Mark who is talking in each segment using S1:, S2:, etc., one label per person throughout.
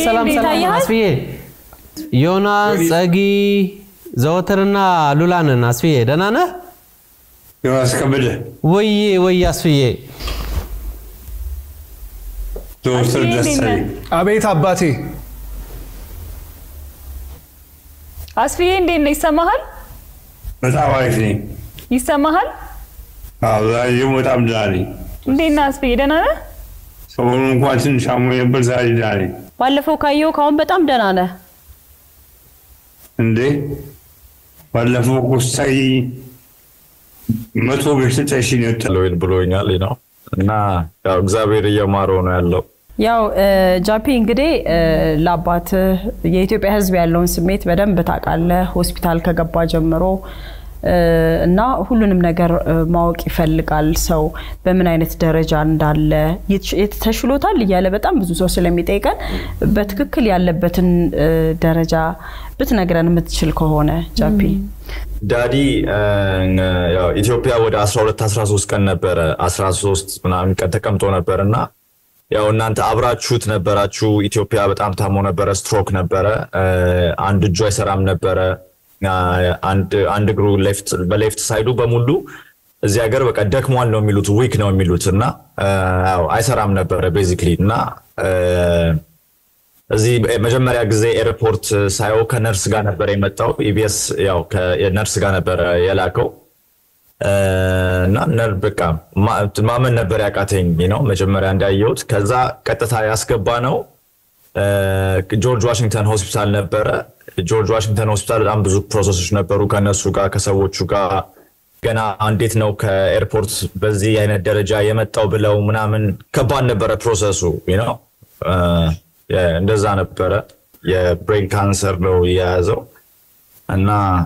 S1: ሰላም አስፍዬ ዮናስ ጸጊ ዘወትርና ሉላንን አስፍዬ ደህና ነህ
S2: ዮናስ ከበደ
S1: ወይ አስፍዬ
S2: ዘወትር ደስታዬ
S3: አቤት አባቴ
S4: አስፍዬ እንዴት ነህ ይሰማሃል
S2: በጣም አሪፍ ነኝ
S4: ይሰማሃል
S2: አዎ በጣም ደህና ነኝ
S4: እንዴት ነህ አስፍዬ ደህና ነህ
S2: ሰሞኑን እንኳን ትንሽ አሞኝ ነበር ዛሬ ደህና ነኝ
S5: ባለፈው ካየው ካሁን በጣም ደህና ነህ
S2: እንዴ ባለፈው ቆስታይ 100 ብር ተጠሽኝ ነው
S6: ብሎኛል ነው እና ያው እግዚአብሔር እየማረው ነው ያለው
S5: ያው ጃፒ እንግዲህ ለአባት የኢትዮጵያ ህዝብ ያለውን ስሜት በደንብ ታውቃለህ ሆስፒታል ከገባ ጀምሮ እና ሁሉንም ነገር ማወቅ ይፈልጋል ሰው በምን አይነት ደረጃ እንዳለ የተተሽሎታል ይያለ በጣም ብዙ ሰው ስለሚጠይቀን በትክክል ያለበትን ደረጃ ብትነግረን የምትችል ከሆነ ጃፒ
S6: ዳዲ ያው ኢትዮጵያ ወደ 12 13 ቀን ነበር 13 ምናምን ቀን ተቀምጦ ነበርና ያው እናንተ አብራችሁት ነበራችሁ ኢትዮጵያ በጣም ታሞ ነበር ስትሮክ ነበር አንድ እጁ አይሰራም ነበር አንድ ግሩ በሌፍት ሳይዱ በሙሉ እዚህ ሀገር በቃ ደክሟል ነው የሚሉት ዊክ ነው የሚሉትና ያው አይሰራም ነበር ቤዚክሊ እና እዚህ መጀመሪያ ጊዜ ኤርፖርት ሳይው ከነርስ ጋር ነበር የመጣው ኢቢኤስ ያው ከነርስ ጋር ነበር የላከው እና ነር በቃ ማመን ነበር ያቃተኝ ነው መጀመሪያ እንዳየሁት ከዛ ቀጥታ ያስገባ ነው ጆርጅ ዋሽንግተን ሆስፒታል ነበር ጆርጅ ዋሽንግተን ሆስፒታል በጣም ብዙ ፕሮሰሶች ነበሩ ከነሱ ጋር ከሰዎቹ ጋር ገና እንዴት ነው ከኤርፖርት በዚህ አይነት ደረጃ የመጣው ብለው ምናምን ከባድ ነበር ፕሮሰሱ ነው እንደዛ ነበር የብሬን ካንሰር ነው ያዘው እና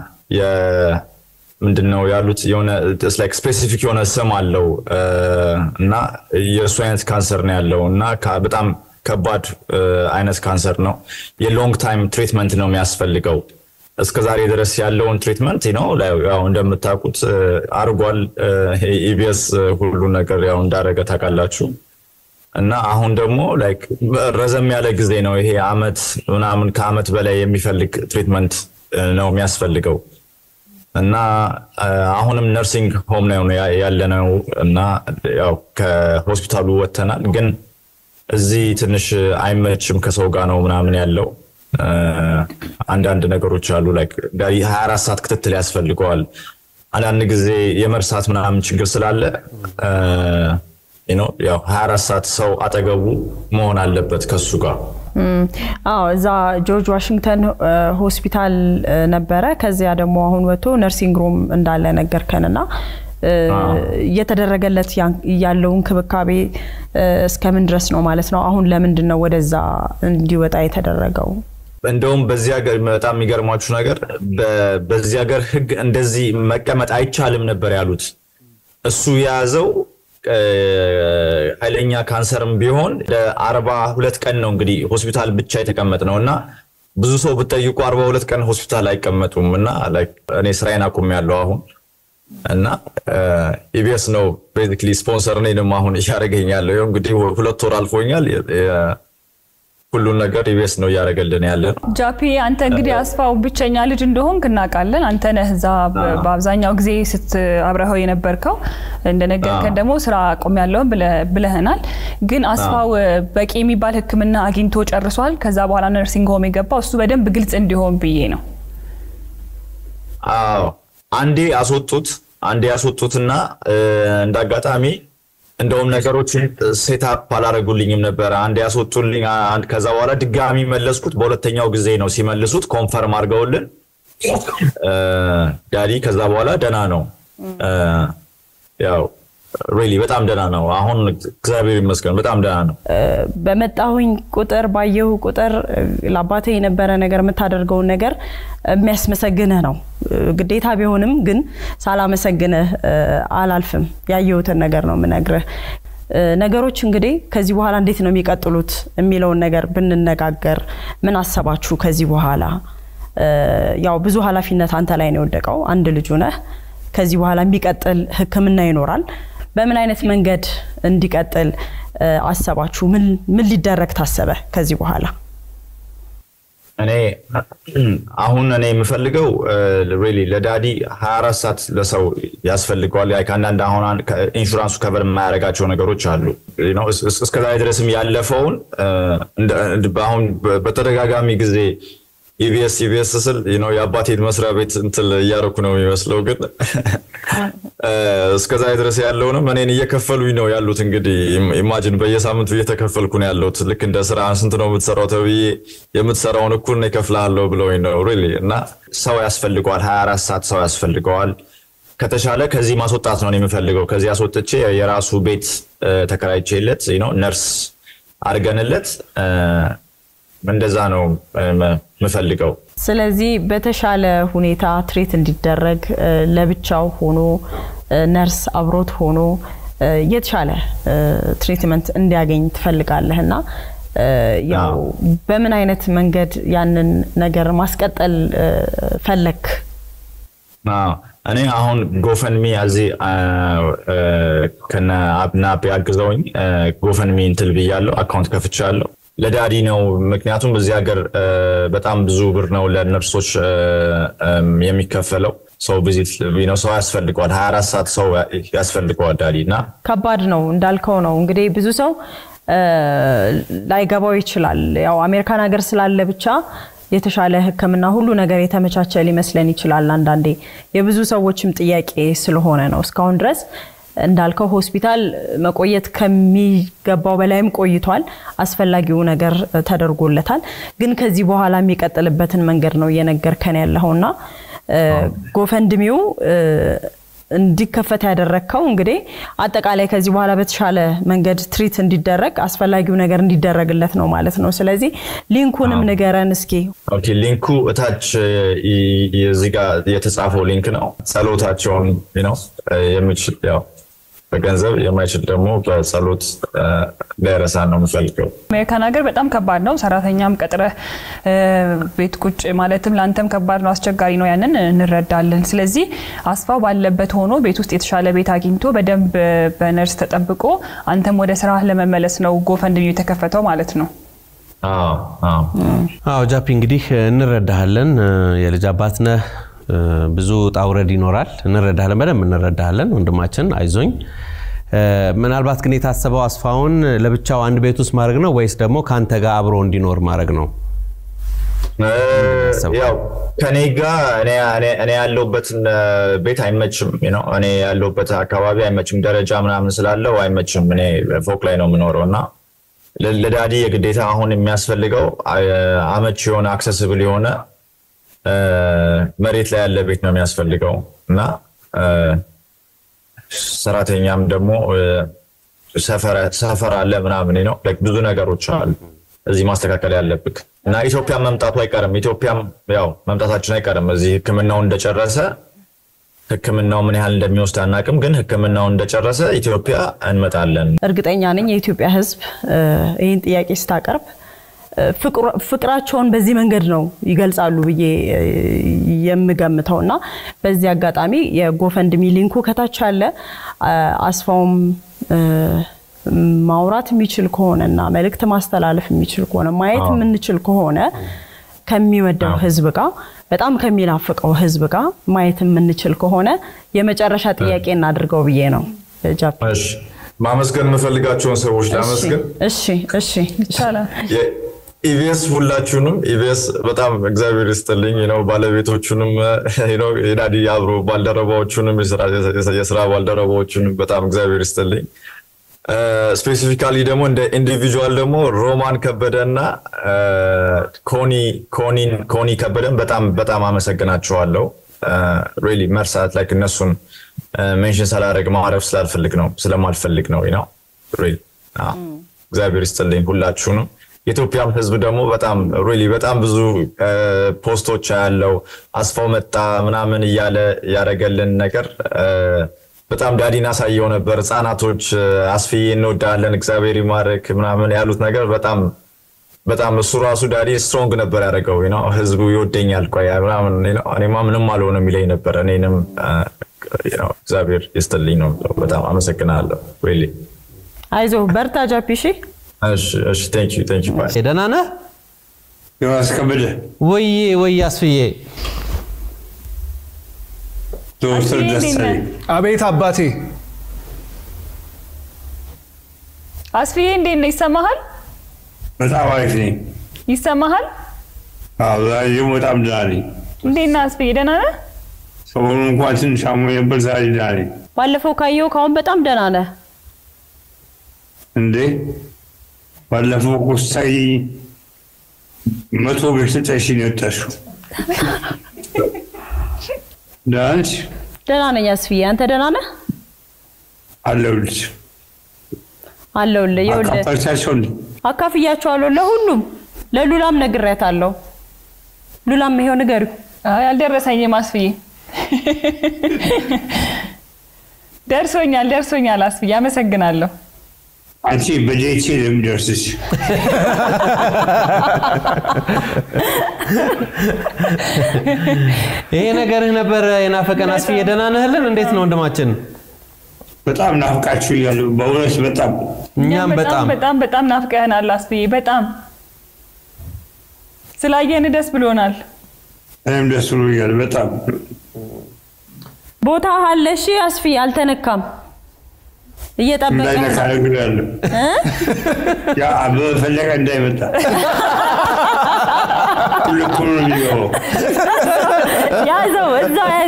S6: ምንድነው ያሉት የሆነ it's like specific የሆነ ስም አለው እና የሱ አይነት ካንሰር ነው ያለው እና በጣም ከባድ አይነት ካንሰር ነው የሎንግ ታይም ትሪትመንት ነው የሚያስፈልገው እስከዛሬ ድረስ ያለውን ትሪትመንት ነው ያው እንደምታውቁት አርጓል ኢቢኤስ ሁሉ ነገር ያው እንዳረገ ታውቃላችሁ እና አሁን ደግሞ ላይክ ረዘም ያለ ጊዜ ነው ይሄ አመት ምናምን ከአመት በላይ የሚፈልግ ትሪትመንት ነው የሚያስፈልገው እና አሁንም ነርሲንግ ሆም ነው ያለነው እና ያው ከሆስፒታሉ ወተናል ግን እዚህ ትንሽ አይመችም ከሰው ጋር ነው ምናምን ያለው አንዳንድ ነገሮች አሉ ላይክ ዳሪ 24 ሰዓት ክትትል ያስፈልገዋል አንዳንድ ጊዜ የመርሳት ምናምን ችግር ስላለ ያው 24 ሰዓት ሰው አጠገቡ መሆን አለበት ከሱ ጋር
S5: እዛ ጆርጅ ዋሽንግተን ሆስፒታል ነበረ ከዚያ ደግሞ አሁን ወጥቶ ነርሲንግ ሩም እንዳለ ነገርከንና የተደረገለት ያለውን ክብካቤ እስከምን ድረስ ነው ማለት ነው አሁን ለምንድን ነው ወደዛ እንዲወጣ የተደረገው
S6: እንደውም በዚህ ሀገር በጣም የሚገርማችሁ ነገር በዚህ ሀገር ህግ እንደዚህ መቀመጥ አይቻልም ነበር ያሉት እሱ ያዘው ኃይለኛ ካንሰርም ቢሆን ለ42 ቀን ነው እንግዲህ ሆስፒታል ብቻ የተቀመጥነውና ብዙ ሰው በጠይቁ 42 ቀን ሆስፒታል አይቀመጡምና ላይክ እኔ ስራዬን አቁሜያለሁ አሁን እና ኢቢኤስ ነው ቤዚክሊ ስፖንሰር ነኝ ነው አሁን ያረጋኛል እንግዲህ 2 ወር አልፎኛል ሁሉ ነገር ኢቢኤስ ነው ያረጋልን ያለ
S4: ጃፒ አንተ እንግዲህ አስፋው ብቸኛ ልጅ እንደሆንክ እናቃለን አንተ ነህ ዛ በአብዛኛው ጊዜ ስት አብረኸው የነበርከው እንደነገርከን ደግሞ ስራ አቆሚያለሁ ብለህናል ግን አስፋው በቂ የሚባል ህክምና አግኝቶ ጨርሷል ከዛ በኋላ ነርሲንግ ሆም የገባው እሱ በደንብ ግልጽ እንዲሆን ብዬ ነው
S6: አንዴ ያስወጡትና እንዳጋጣሚ እንደውም ነገሮችን ሴት አፕ አላረጉልኝም ነበር አንዴ ያስወጡልኝ ከዛ በኋላ ድጋሚ መለስኩት በሁለተኛው ጊዜ ነው ሲመልሱት ኮንፈርም አድርገውልን ዳዲ ከዛ በኋላ ደና ነው ያው really በጣም ደና ነው አሁን እግዚአብሔር ይመስገን በጣም ደና ነው
S5: በመጣሁኝ ቁጥር ባየሁ ቁጥር ለአባቴ የነበረ ነገር መታደርገው ነገር የሚያስመሰግነህ ነው ግዴታ ቢሆንም ግን ሳላመሰግነህ አላልፍም ያየሁትን ነገር ነው ምነግርህ ነገሮች እንግዲህ ከዚህ በኋላ እንዴት ነው የሚቀጥሉት የሚለው ነገር ብንነጋገር ምን አሰባችሁ ከዚህ በኋላ ያው ብዙ ኃላፊነት አንተ ላይ ነው ወደቀው አንድ ልጅ ነህ ከዚህ በኋላ የሚቀጥል ህክምና ይኖራል በምን አይነት መንገድ እንዲቀጥል አሰባችሁ ምን ሊደረግ ታሰበ ከዚህ በኋላ
S6: እኔ አሁን እኔ የምፈልገው ሪሊ ለዳዲ 24 ሰዓት ለሰው ያስፈልገዋል አንዳንድ አሁን ኢንሹራንሱ ከቨር የማያደርጋቸው ነገሮች አሉ እስከዛ ድረስም ያለፈውን አሁን በተደጋጋሚ ጊዜ EBS ስል የአባቴን መስሪያ ቤት እንትን ያረኩ ነው የሚመስለው ግን እስከዛ ድረስ ያለውንም እኔን እየከፈሉኝ ነው ያሉት እንግዲህ ኢማጂን በየሳምንቱ እየተከፈልኩ ነው ያለሁት ልክ እንደ ስራ ስንት ነው የምትሰራው ተብዬ የምትሰራውን እኩል ነው ይከፍላልው ብለውኝ ነው ሪሊ እና ሰው ያስፈልገዋል 24 ሰዓት ሰው ያስፈልገዋል ከተሻለ ከዚህ ማስወጣት ነው የምፈልገው ከዚህ አስወጥቼ የራሱ ቤት ተከራይቼለት ነርስ አርገንለት እንደዛ ነው ምፈልገው
S5: ስለዚህ በተሻለ ሁኔታ ትሪት እንዲደረግ ለብቻው ሆኖ ነርስ አብሮት ሆኖ የተሻለ ትሪትመንት እንዲያገኝ ትፈልጋለህና ያው በምን አይነት መንገድ ያንን ነገር ማስቀጠል ፈለክ እኔ አሁን ጎፈንሚ አዚ ከና አብናብ ያግዘውኝ ጎፈንሚ እንትን ብያለሁ አካውንት ከፍቻለሁ ለዳዲ ነው ምክንያቱም በዚህ ሀገር በጣም ብዙ ብር ነው ለነርሶች የሚከፈለው ሰው ቪዚት ሰው ያስፈልገዋል 24 ሰዓት ሰው ያስፈልገዋል ዳዲና ከባድ ነው እንዳልከው ነው እንግዲህ ብዙ ሰው ላይገባው ይችላል ያው አሜሪካን ሀገር ስላለ ብቻ የተሻለ ህክምና ሁሉ ነገር የተመቻቸ ሊመስለን ይችላል አንዳንዴ የብዙ ሰዎችም ጥያቄ ስለሆነ ነው እስካሁን ድረስ እንዳልከው ሆስፒታል መቆየት ከሚገባው በላይም ቆይቷል አስፈላጊው ነገር ተደርጎለታል ግን ከዚህ በኋላ የሚቀጥልበትን መንገድ ነው እየነገርከን ያለውና ጎፈንድሚው እንዲከፈት ያደረከው እንግዲህ አጠቃላይ ከዚህ በኋላ በተሻለ መንገድ ትሪት እንዲደረግ አስፈላጊው ነገር እንዲደረግለት ነው ማለት ነው ስለዚህ ሊንኩንም ንገረን እስኪ
S6: ኦኬ ሊንኩ እታች እዚህ ጋር የተጻፈው ሊንክ ነው ጸሎታቸውን የሚችል ያው በገንዘብ የማይችል ደግሞ በጸሎት ለራሳ ነው የምፈልገው
S4: አሜሪካን ሀገር በጣም ከባድ ነው ሰራተኛም ቀጥረ ቤት ቁጭ ማለትም ላንተም ከባድ ነው አስቸጋሪ ነው ያንን እንረዳለን ስለዚህ አስፋው ባለበት ሆኖ ቤት ውስጥ የተሻለ ቤት አግኝቶ በደንብ በነርስ ተጠብቆ አንተም ወደ ስራህ ለመመለስ ነው ጎፈንድሚው የተከፈተው ማለት ነው
S1: አዎ ጃፒ እንግዲህ እንረዳሃለን የልጅ አባት ነህ ብዙ ጣውረድ ይኖራል እንረዳሃለን በደንብ እንረዳሃለን ወንድማችን አይዞኝ ምናልባት ግን የታሰበው አስፋውን ለብቻው አንድ ቤት ውስጥ ማድረግ ነው ወይስ ደግሞ ካንተ ጋር አብሮ እንዲኖር ማድረግ ነው
S6: ያው ከኔ ጋር እኔ ያለውበት ቤት አይመችም እኔ ያለውበት አካባቢ አይመችም ደረጃ ምናምን ስላለው አይመችም እኔ ፎቅ ላይ ነው የምኖረውና ለዳዲ የግዴታ አሁን የሚያስፈልገው አመች የሆነ አክሰሲብል የሆነ መሬት ላይ ያለ ቤት ነው የሚያስፈልገው እና ሰራተኛም ደግሞ ሰፈር አለ ምናምን ነው ብዙ ነገሮች አሉ እዚህ ማስተካከል ያለብክ እና ኢትዮጵያ መምጣቱ አይቀርም ኢትዮጵያም ያው መምጣታችን አይቀርም እዚህ ህክምናው እንደጨረሰ ህክምናው ምን ያህል እንደሚወስድ አናቅም ግን ህክምናው እንደጨረሰ ኢትዮጵያ እንመጣለን
S5: እርግጠኛ ነኝ የኢትዮጵያ ህዝብ ይሄን ጥያቄ ስታቀርብ ፍቅራቸውን በዚህ መንገድ ነው ይገልጻሉ ብዬ የምገምተውና በዚህ አጋጣሚ የጎፈንድሚ ሊንኩ ከታች አለ አስፋውም ማውራት የሚችል ከሆነና መልእክት ማስተላለፍ የሚችል ከሆነ ማየት የምንችል ከሆነ ከሚወደው ህዝብ ጋር በጣም ከሚናፍቀው ህዝብ ጋር ማየት የምንችል ከሆነ የመጨረሻ ጥያቄ እናድርገው ብዬ ነው ጃፒ
S6: እሺ ማመስገን የምፈልጋቸውን ሰዎች ላመስገን
S5: እሺ ይቻላል
S6: EBS ሁላችሁንም EBS በጣም እግዚአብሔር ይስጥልኝ ባለቤቶቹንም የዳዲ አብሮ ባልደረባዎቹንም የስራ ባልደረባዎቹንም በጣም እግዚአብሔር ይስጥልኝ ስፔሲፊካሊ ደግሞ እንደ ኢንዲቪጁዋል ደግሞ ሮማን ከበደና ኮኒ ከበደን በጣም አመሰግናቸዋለሁ ሪሊ መርሳት ላይክ እነሱን ሜንሽን ሳላደርግ ማረፍ ስለማልፈልግ ነው ሪሊ እግዚአብሔር ይስጥልኝ ሁላችሁንም የኢትዮጵያም ህዝብ ደግሞ በጣም ብዙ ፖስቶች ያለው አስፋው መጣ ምናምን እያለ ያረጋልን ነገር በጣም ዳዲና ሳይየው ነበር ህፃናቶች አስፊ እንወዳለን እግዚአብሔር ይማረክ ምናምን ያሉት ነገር በጣም እሱ ራሱ ዳዲ ስትሮንግ ነበር ያረጋው ህዝቡ ይወደኛል ቆይ ምናምን እኔማ ምንም አልሆነም ይለኝ ነበር እኔንም እግዚአብሔር ይስጥልኝ ነው በጣም አመሰግናለሁ ሪሊ
S5: አይዞህ በርታ ጃፒ እሺ
S6: እሺ thank you bye
S1: ደህና ነህ
S2: ዮናስ ከበደ
S1: ወይ አስፍዬ
S2: ዶክተር ደሳለኝ
S3: አቤት አባቴ
S4: አስፍዬ እንዴት ነህ ይሰማሃል
S2: በጣም አሪፍ ነኝ
S4: ይሰማሃል
S2: አዎ ዛሬ በጣም ደህና ነኝ
S4: እንዴት ነህ አስፍዬ ደህና ነህ
S2: ሰሞኑን እንኳን ትንሽ አሞኝ ነበር ዛሬ ደህና ነኝ
S5: ባለፈው ካየው ካሁን በጣም ደህና ነህ
S2: እንዴ ባለፈው እኮ ሳይ 100 ብር ሰጠሽኝ የወጣሽው
S5: ደህና ነኝ አስፍዬ አንተ ደህና ነህ
S2: አለሁልሽ
S5: ይኸውልህ አካፍያቸዋለሁ ለሁሉም ለሉላም ነግሬያታለሁ ሉላም ይሄው ንገሪው
S4: አልደረሰኝም አስፍዬ ደርሶኛል አስፍዬ አመሰግናለሁ
S2: አንቺ በጄቼ ለምደርስሽ
S1: ይሄ ነገርህ ነበር የናፈቀን አስፍዬ ደህና ነህልን እንዴት ነው ወንድማችን
S2: በጣም ናፍቃችሁ ይላል በእውነት በጣም
S1: እኛም
S4: በጣም ናፍቀህናል አስፍዬ በጣም ስላየን ደስ ብሎናል
S2: እኔም ደስ ብሎኛል በጣም
S5: ቦታ አለ እሺ አስፍዬ አልተነካም እየጠበቀ
S2: እንዳይነካለሁ ያ በፈለቀ እንዳይመጣ ሁሉም ነው
S5: ያዘው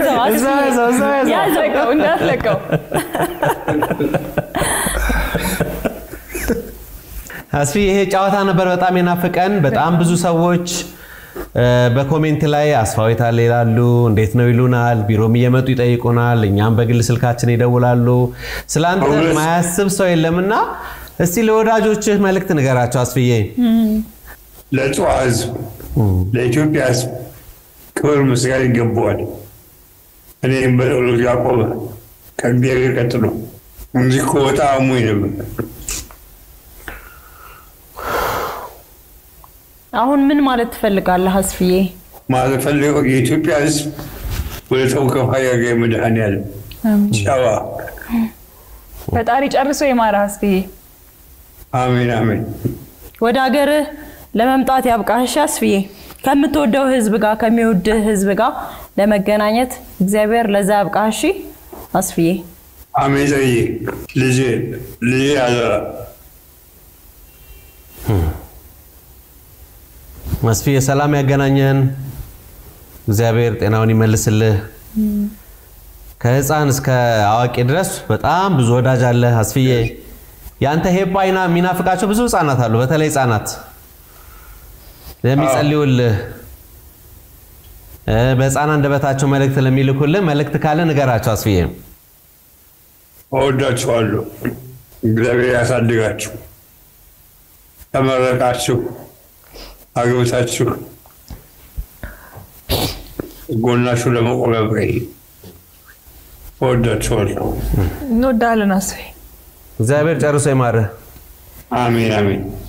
S4: እንዳትለቀው
S1: አስፍዬ ይሄ ጨዋታ ነበር በጣም የናፈቀን በጣም ብዙ ሰዎች በኮሜንት ላይ አስፋዊታ ይላሉ እንዴት ነው ይሉናል ቢሮም እየመጡ ይጠይቁናል እኛም በግል ስልካችን ይደውላሉ ስላንተ ማያስብ ሰው የለምና እስቲ ለወዳጆችህ መልእክት ንገራቸው አስፍዬ
S2: ለጧዝ ለኢትዮጵያስ ክብር ምስጋና ይገባዋል እኔም በጸሎት ያቆመ ከእግዚአብሔር ቀጥሎ እንጂ እኮ በጣም አሞኝ ነበር
S5: አሁን ምን ማለት ትፈልጋለህ አስፍዬ
S2: ማለት ፈልገው የኢትዮጵያ ሕዝብ ወደ ተወካይ ያገኝ መድኃኒዓለም ጨዋ
S4: ፈጣሪ ጨርሶ ይማርህ አስፍዬ
S2: አሜን
S5: ወደ ሀገርህ ለመምጣት ያብቃህ አስፍዬ ከምትወደው ህዝብ ጋር ከሚወድህ ህዝብ ጋር ለመገናኘት እግዚአብሔር ለዛ ያብቃህ እሺ አስፍዬ
S2: አሜን ልጄ አደራ
S1: አስፍዬ ሰላም ያገናኘን እግዚአብሔር ጤናውን ይመልስልህ ከህፃን እስከ አዋቂ ድረስ በጣም ብዙ ወዳጅ አለ አስፍዬ ያንተ ሄባይና ሚናፍቃቸው ብዙ ህፃናት አሉ በተለይ ህፃናት ለሚጸልዩልህ በህፃናት እንደበታቸው መልእክት ለሚልኩልህ መልእክት ካለ ንገራቸው አስፍዬ
S2: እወዳችኋለሁ እግዚአብሔር ያሳድጋችሁ ተመረቃችሁ አግብታችሁ ጎናችሁ ለመቆም ያብቃኝ እወዳችኋለሁ
S4: እንወዳለን አስፍዬ
S1: እግዚአብሔር ጨርሶ ይማርህ
S2: አሜን